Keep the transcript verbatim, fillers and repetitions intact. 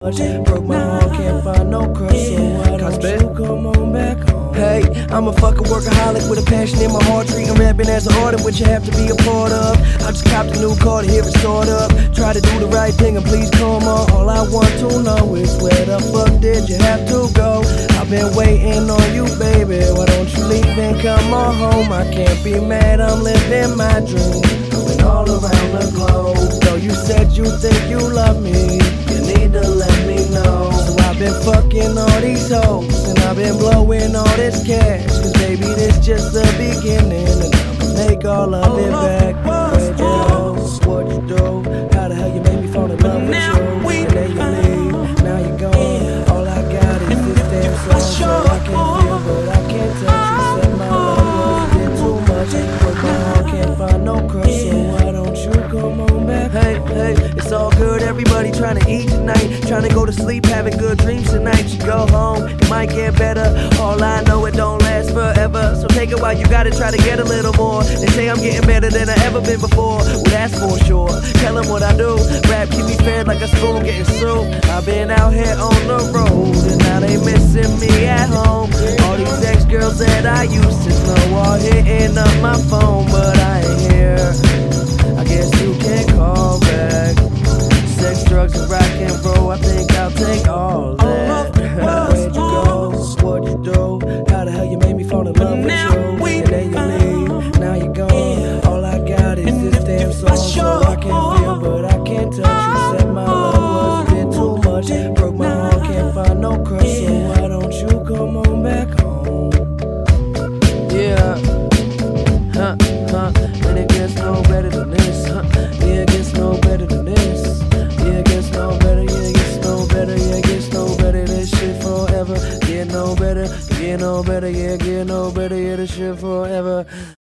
Broke my heart, can't find no crush, so why don't you come on back home? Hey, I'm a fucking workaholic with a passion in my heart, treating rapping as an art, which you have to be a part of. I just copped a new car to hear it start up. Try to do the right thing and please come on. All I want to know is where the fuck did you have to go? I've been waiting on you, baby. Why don't you leave and come on home? I can't be mad, I'm living my dream, going all around the globe. Though you said you think you love me, you need to let me know. So I've been fucking all these hoes, and I've been blowing all this cash, cause baby this just the beginning, and I'ma make all of it back. Where'd you go? What'd you do? How the hell you made me fall in love with you? And then you leave, now you're gone. All I got is this damn song, so I can feel but I can't touch you. Said my love was a bit too much, but my heart can't find no crush, so why don't you come on back? Hey, hey, it's all good, everybody trying to eat tonight, trying to go to sleep, having good dreams tonight. You go home, it might get better, all I know it don't last forever, so take it while you got it, try to get a little more. They say I'm getting better than I ever been before, well that's for sure. Tell them what I do, rap keep me fed like a spoon getting soup. I've been out here on the road, and now they missing me at home. All these ex-girls that I used to know are hitting up my phone, but I ain't here, I guess you can call back. Sex, drugs, and rock and roll, I think I'll take all that. Where'd you go? What'd you do? How the hell you made me fall in love with you? And then you leave, now you're gone. All I got is this damn song, so I can feel but I can't touch you. Said my love was a bit too much, broke my heart, can't find no crush, so why don't you come on back home? Yeah, huh, huh, and it gets no better than this, huh? Yeah, it gets no better than this. Yeah, it gets no better, yeah, it gets no better, yeah, it gets no better, this shit forever. Get no better, get no better, yeah, get no better, yeah, this shit forever.